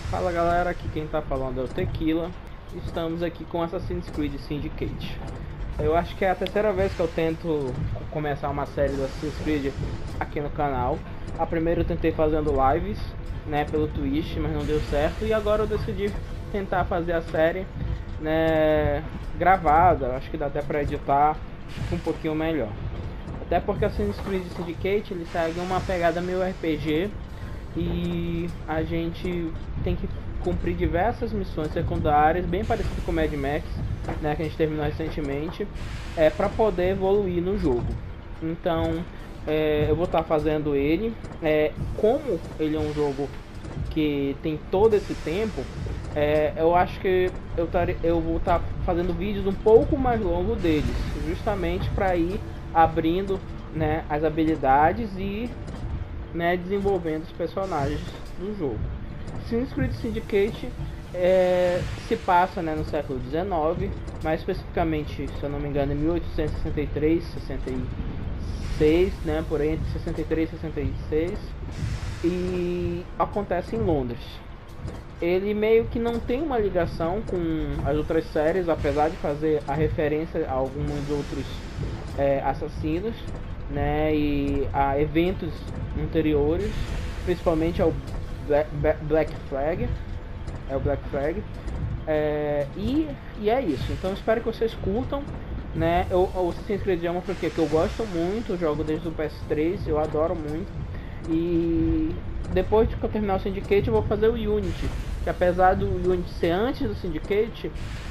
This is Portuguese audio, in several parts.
Fala galera, aqui quem tá falando é o Tequila. Estamos aqui com Assassin's Creed Syndicate. Eu acho que é a terceira vez que eu tento começar uma série do Assassin's Creed aqui no canal. A primeira eu tentei fazendo lives, né, pelo Twitch, mas não deu certo. E agora eu decidi tentar fazer a série, né, gravada. Acho que dá até pra editar um pouquinho melhor. Até porque Assassin's Creed Syndicate ele segue uma pegada meio RPG. E a gente tem que cumprir diversas missões secundárias, bem parecido com o Mad Max, né, que a gente terminou recentemente, para poder evoluir no jogo. Então, eu vou estar fazendo ele. Como ele é um jogo que tem todo esse tempo, eu acho que eu vou estar fazendo vídeos um pouco mais longos deles, justamente para ir abrindo, né, as habilidades e, né, desenvolvendo os personagens do jogo. Assassin's Creed Syndicate se passa, né, no século XIX, mais especificamente, se eu não me engano, em 1863, 66, né, por aí entre 63 e 66, e acontece em Londres. Ele meio que não tem uma ligação com as outras séries, apesar de fazer a referência a alguns outros assassinos, né, e a eventos anteriores, principalmente ao Black Flag, o Black Flag, e é isso. Então espero que vocês curtam, né? O Assassin's Creed é uma franquia que eu gosto muito, eu jogo desde o PS3, eu adoro muito. E depois de que eu terminar o Syndicate, eu vou fazer o Unity, que apesar do Unity ser antes do Syndicate,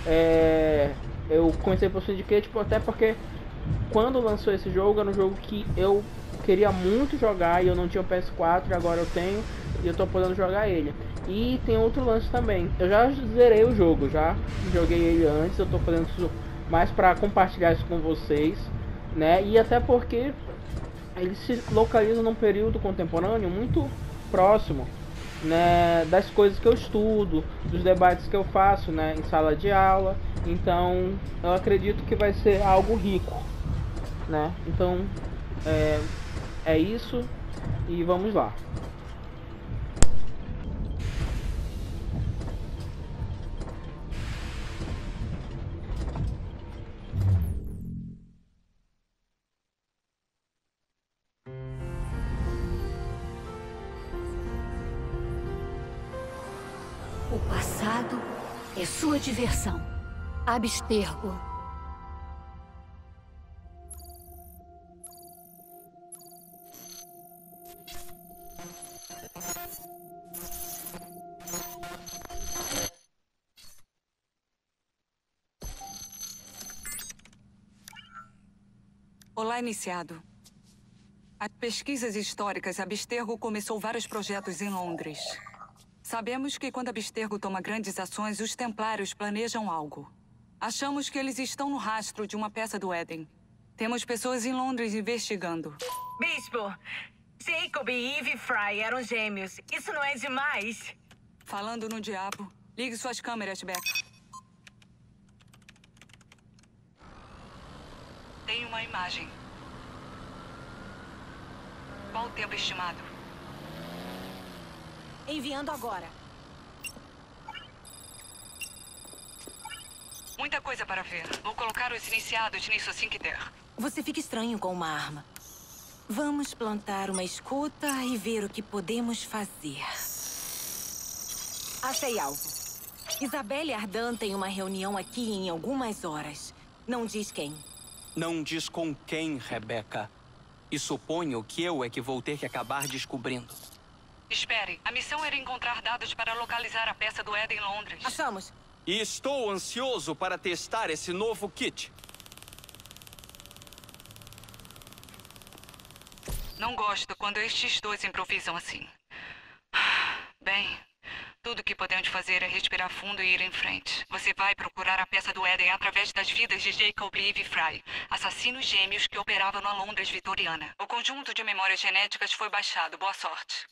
eu comecei pelo Syndicate até porque quando lançou esse jogo era um jogo que eu queria muito jogar e eu não tinha o PS4, e agora eu tenho e eu tô podendo jogar ele. E tem outro lance também, eu já zerei o jogo, já joguei ele antes, eu tô fazendo isso mais para compartilhar isso com vocês, né? E até porque ele se localiza num período contemporâneo muito próximo, né, das coisas que eu estudo, dos debates que eu faço, né, em sala de aula. Então eu acredito que vai ser algo rico, né? Então é isso e vamos lá. O passado é sua diversão. Abstergo. Olá, iniciado. As pesquisas históricas, Abstergo começou vários projetos em Londres. Sabemos que quando Abstergo toma grandes ações, os Templários planejam algo. Achamos que eles estão no rastro de uma peça do Éden. Temos pessoas em Londres investigando. Bispo, Jacob e Eve Fry eram gêmeos. Isso não é demais? Falando no diabo, ligue suas câmeras, Beck. Tem uma imagem. Qual o tempo estimado? Enviando agora. Muita coisa para ver. Vou colocar os iniciados nisso assim que der. Você fica estranho com uma arma. Vamos plantar uma escuta e ver o que podemos fazer. Achei alvo. Isabelle Ardan tem uma reunião aqui em algumas horas. Não diz quem. Não diz com quem, Rebecca. E suponho que eu é que vou ter que acabar descobrindo. Espere, a missão era encontrar dados para localizar a peça do Éden em Londres. Achamos. E estou ansioso para testar esse novo kit. Não gosto quando estes dois improvisam assim. Bem, tudo que podemos fazer é respirar fundo e ir em frente. Você vai procurar a peça do Éden através das vidas de Jacob e Eve Fry, assassinos gêmeos que operavam na Londres vitoriana. O conjunto de memórias genéticas foi baixado. Boa sorte.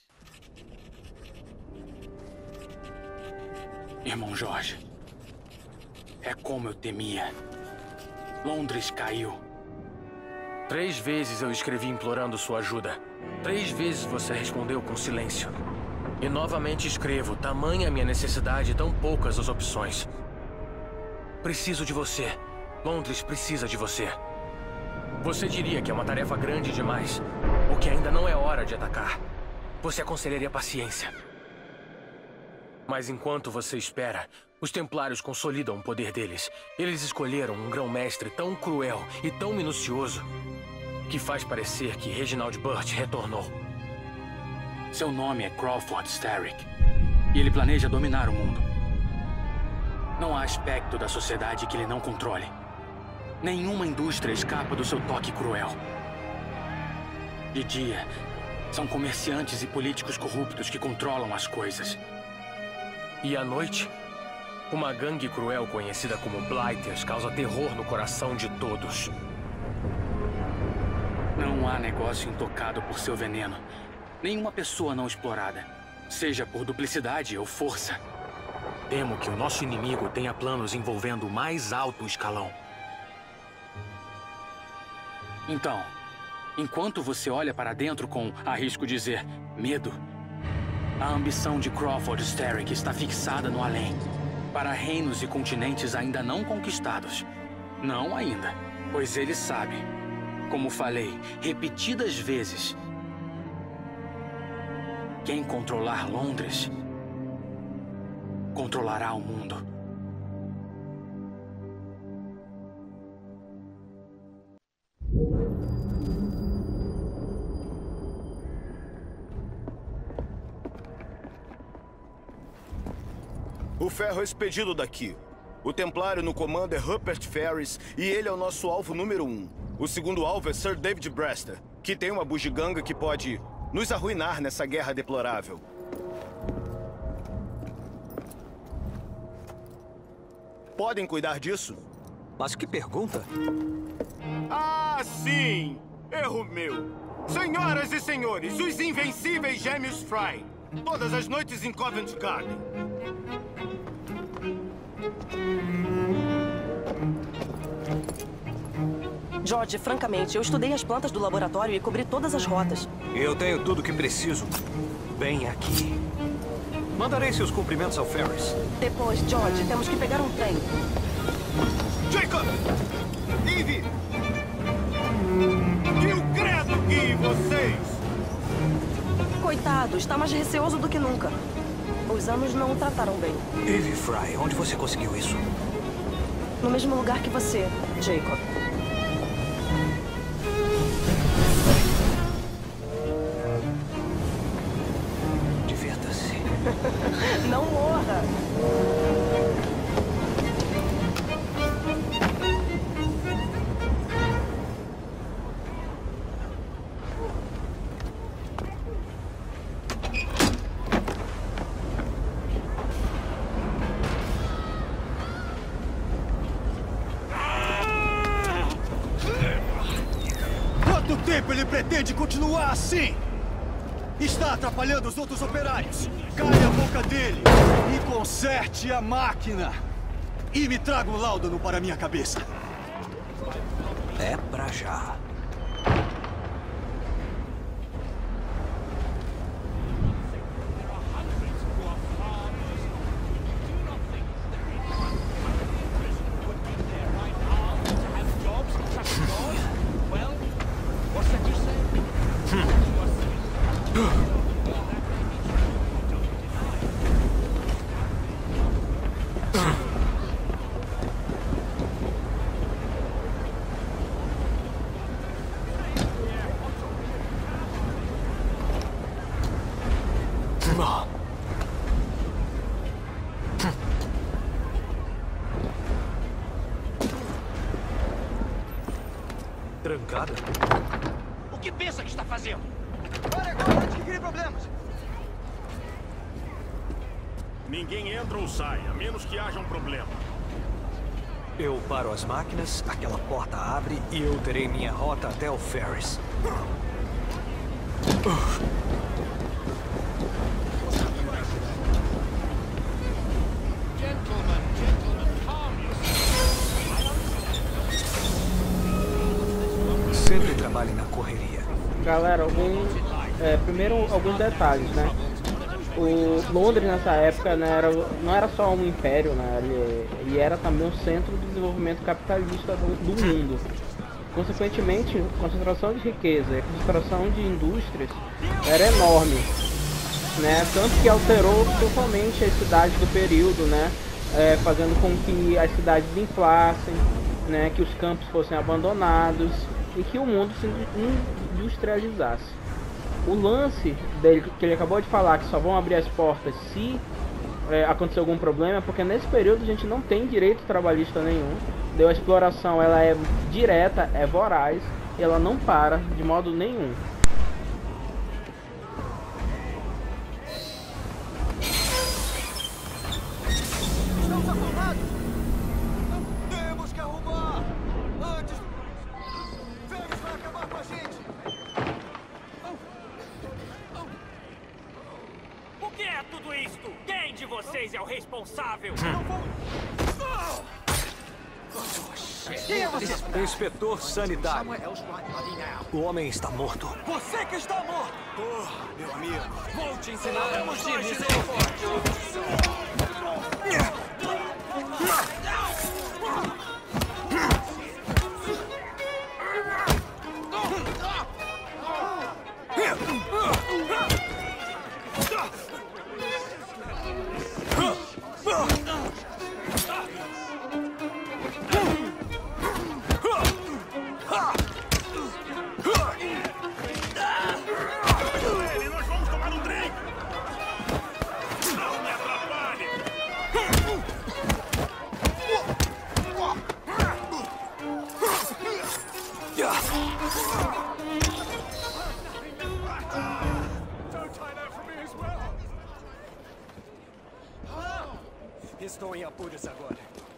Irmão Jorge, é como eu temia. Londres caiu. 3 vezes eu escrevi implorando sua ajuda. 3 vezes você respondeu com silêncio. E novamente escrevo, tamanha a minha necessidade, tão poucas as opções. Preciso de você. Londres precisa de você. Você diria que é uma tarefa grande demais, ou que ainda não é hora de atacar. Você aconselharia paciência. Mas enquanto você espera, os Templários consolidam o poder deles. Eles escolheram um grão-mestre tão cruel e tão minucioso que faz parecer que Reginald Burt retornou. Seu nome é Crawford Starrick. E ele planeja dominar o mundo. Não há aspecto da sociedade que ele não controle. Nenhuma indústria escapa do seu toque cruel. De dia, são comerciantes e políticos corruptos que controlam as coisas. E à noite, uma gangue cruel conhecida como Blighters causa terror no coração de todos. Não há negócio intocado por seu veneno. Nenhuma pessoa não explorada, seja por duplicidade ou força. Temo que o nosso inimigo tenha planos envolvendo o mais alto escalão. Então, enquanto você olha para dentro com, arrisco dizer, medo, a ambição de Crawford Starrick está fixada no além, para reinos e continentes ainda não conquistados. Não ainda, pois ele sabe, como falei repetidas vezes, quem controlar Londres, controlará o mundo. O ferro é expedido daqui. O Templário no comando é Rupert Ferris e ele é o nosso alvo número 1. O segundo alvo é Sir David Brewster, que tem uma bugiganga que pode nos arruinar nessa guerra deplorável. Podem cuidar disso? Mas que pergunta? Ah, sim! Erro meu! Senhoras e senhores, os invencíveis Gêmeos Fry. Todas as noites em Covent Garden. George, francamente, eu estudei as plantas do laboratório e cobri todas as rotas. Eu tenho tudo o que preciso. Bem aqui. Mandarei seus cumprimentos ao Ferris. Depois, George, temos que pegar um trem. Jacob! Eve! Que o credo guie vocês! Coitado, está mais receoso do que nunca. Os anos não o trataram bem. Eve Fry, onde você conseguiu isso? No mesmo lugar que você, Jacob. Divirta-se. Não morra! Quanto tempo ele pretende continuar assim? Está atrapalhando os outros operários. Cale a boca dele e conserte a máquina. E me traga um láudano para minha cabeça. É pra já. Trancada? O que pensa que está fazendo? Pare agora antes que crie problemas. Ninguém entra ou sai, a menos que haja um problema. Eu paro as máquinas, aquela porta abre e eu terei minha rota até o Ferris. Sempre trabalhe na correria. Galera, primeiro alguns detalhes, né? o Londres nessa época, né, não era só um império, né, ele era também um centro de desenvolvimento capitalista do mundo. Consequentemente, a concentração de riqueza e a concentração de indústrias era enorme, né, tanto que alterou totalmente as cidades do período, né, fazendo com que as cidades inflassem, né, que os campos fossem abandonados e que o mundo se industrializasse. O lance dele, que ele acabou de falar, que só vão abrir as portas se acontecer algum problema, porque nesse período a gente não tem direito trabalhista nenhum. A exploração ela é direta, é voraz, e ela não para de modo nenhum. Estamos acordados! Temos que arrumar! Antes... Ferris vai acabar com a gente! O que é tudo isto? Quem de vocês é o responsável? Quem é você? Inspetor sanitário. O homem está morto. Você que está morto! Oh, meu amigo. Vou te ensinar a fugir de forte. Nós vamos tomar um drink! Não me atrapalhe! Estou em apuros agora.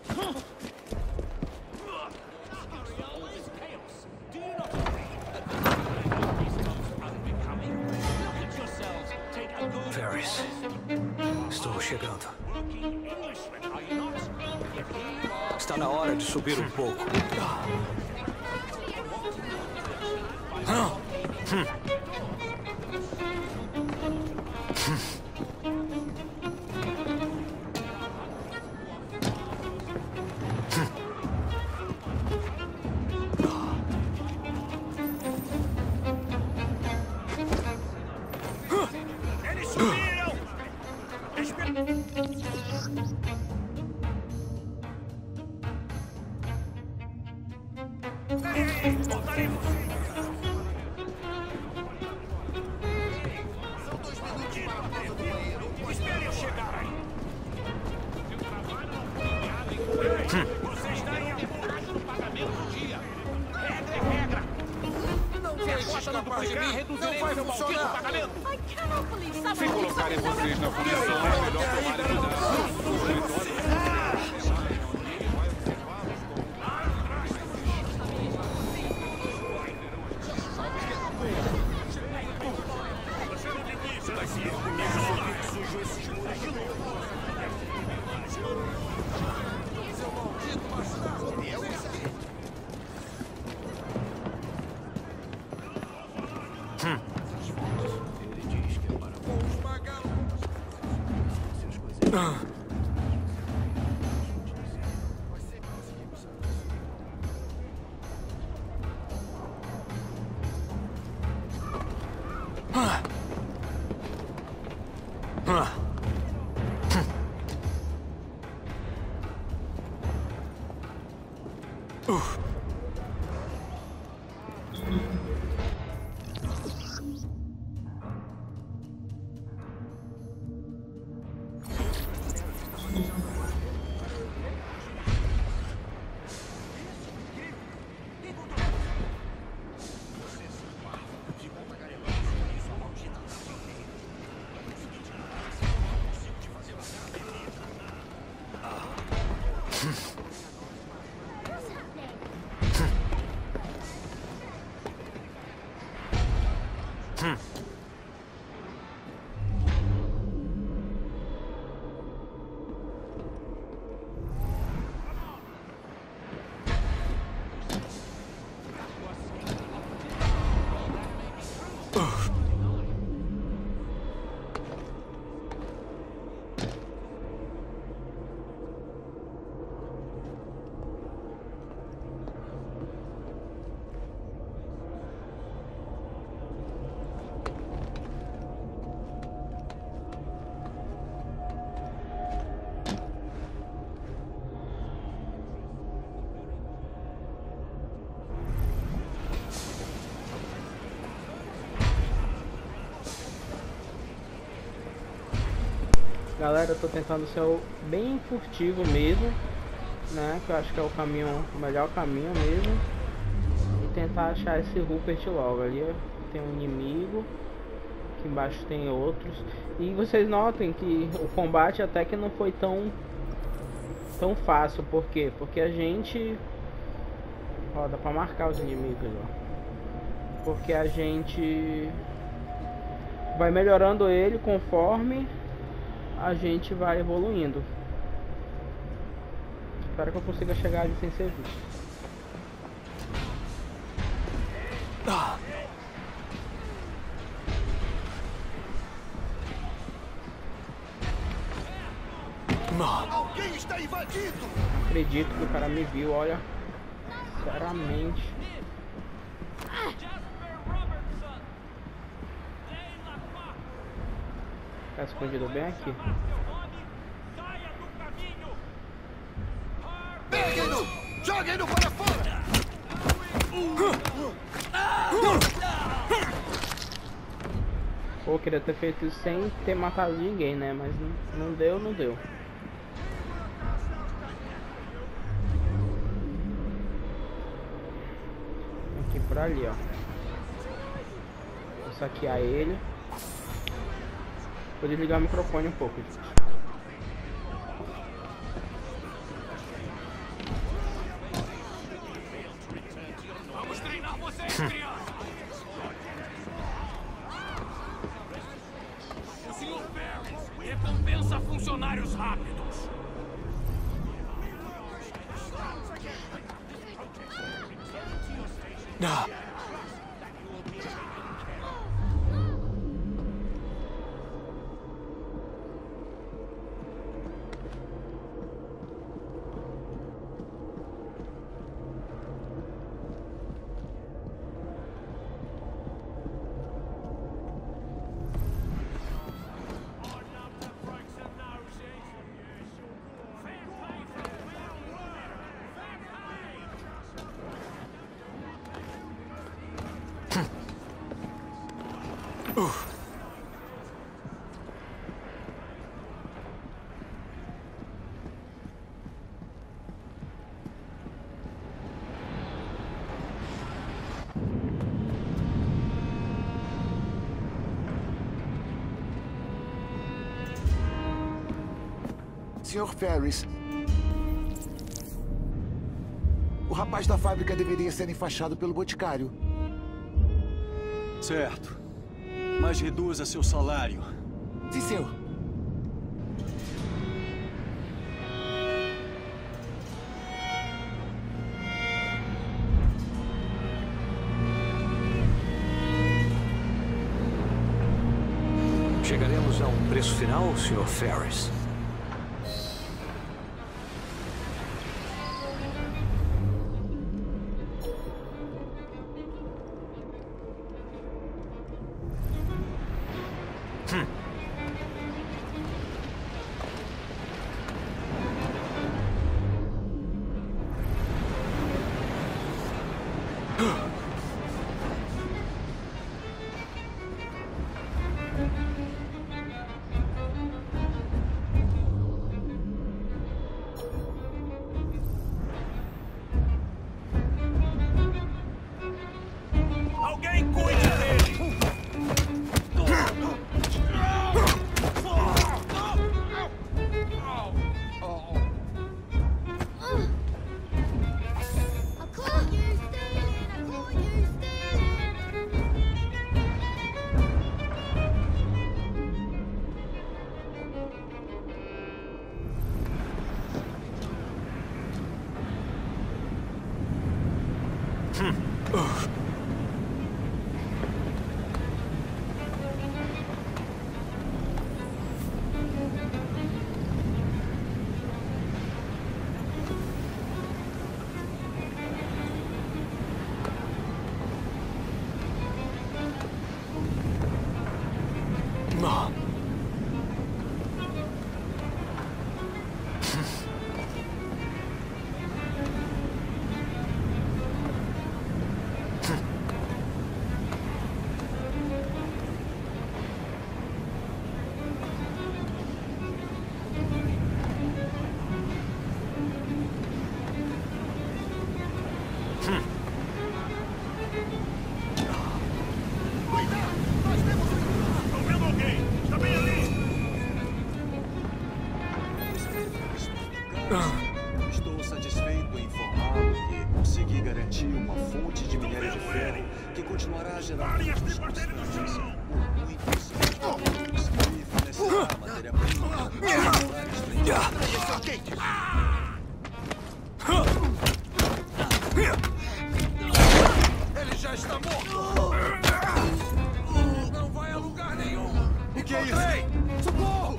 Ferris, estou chegando. Está na hora de subir um pouco. Eles subiram! Voltaremos! São 2 minutinhos para ter o banheiro. Espere eu chegar aí. Eu trabalho você está em apuros no pagamento do dia. Regra é regra. Não deixe capaz de mim reduzir seu maldito pagamento. Se colocarem vocês na posição, é melhor tomarem cuidado. Galera, eu tô tentando ser bem furtivo mesmo, né? Que eu acho que é o melhor caminho mesmo. E tentar achar esse Rupert logo. Ali tem um inimigo, aqui embaixo tem outros. E vocês notem que o combate até que não foi tão fácil. Por quê? Porque a gente... Ó, dá pra marcar os inimigos, ó. Porque a gente vai melhorando ele conforme a gente vai evoluindo. Espero que eu consiga chegar ali sem ser visto. Alguém está invadido! Não acredito que o cara me viu, olha. Sinceramente. Tá escondido bem aqui. Peguem-no! Joguem-no para fora! Pô, eu queria ter feito isso sem ter matado ninguém, né? Mas não deu. Aqui por ali, ó. Vou saquear ele. Vou desligar o microfone um pouco, gente. Vamos treinar vocês, crianças! O Sr. Ferris recompensa funcionários rápidos. Sr. Ferris, o rapaz da fábrica deveria ser enfaixado pelo boticário. Certo. Mas reduza seu salário. Sim, senhor. Chegaremos a um preço final, Sr. Ferris? Estou satisfeito em informá-lo que consegui garantir uma fonte de minério de ferro que continuará a gerar lucros constantes por muitos anos e fornecerá matéria-prima para vários trens. Ele já está morto! Não vai a lugar nenhum! O que é isso? Socorro!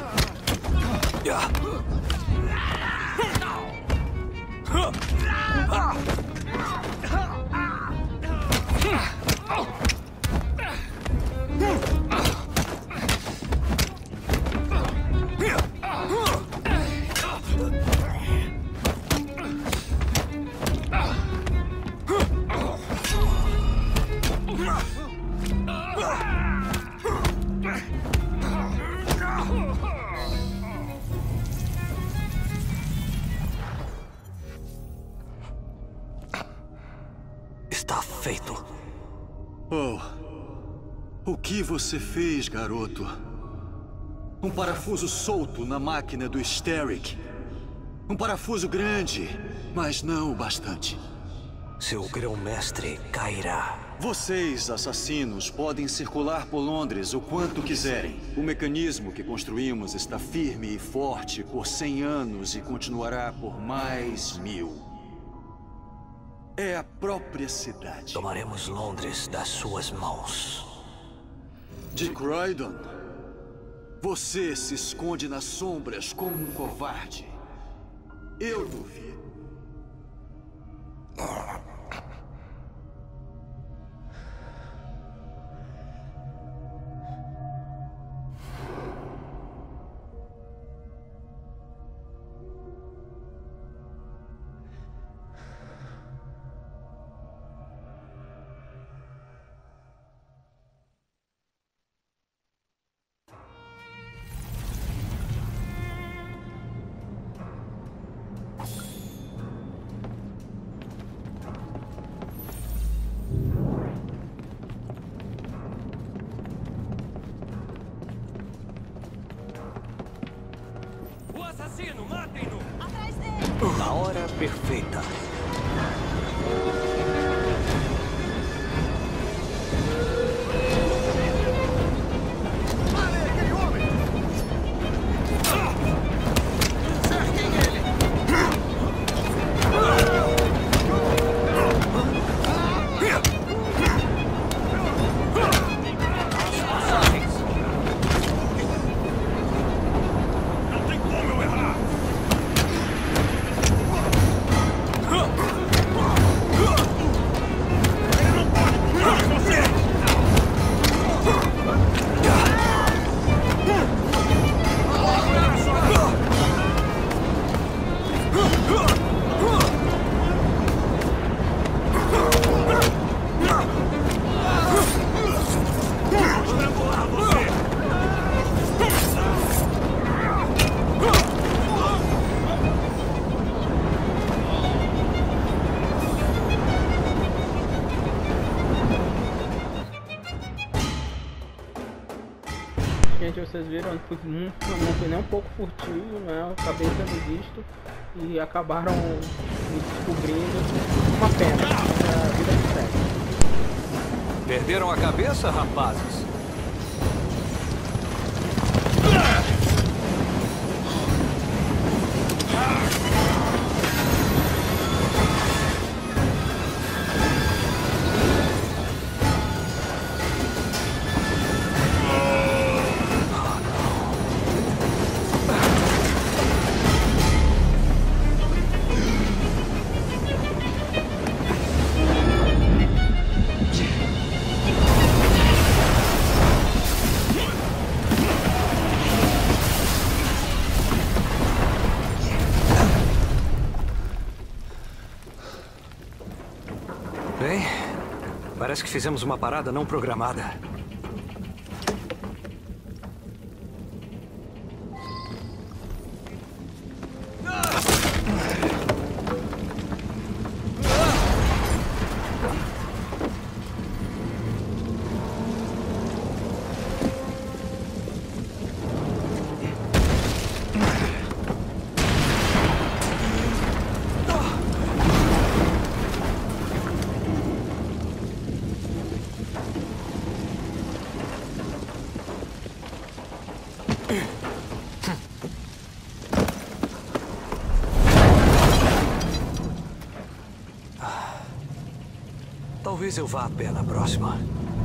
Está feito. Oh, o que você fez, garoto? Um parafuso solto na máquina do Starrick. Um parafuso grande, mas não o bastante. Seu grão-mestre cairá. Vocês, assassinos, podem circular por Londres o quanto quiserem. O mecanismo que construímos está firme e forte por 100 anos e continuará por mais 1000. É a própria cidade. Tomaremos Londres das suas mãos. Dick Croydon, você se esconde nas sombras como um covarde. Eu duvido. Na hora perfeita. Gente, vocês viram, não fui nem um pouco furtivo, né? Eu acabei sendo visto e acabaram me descobrindo. Uma pena, a vida que segue. Perderam a cabeça, rapazes? Bem, parece que fizemos uma parada não programada. Talvez eu vá a pé na próxima.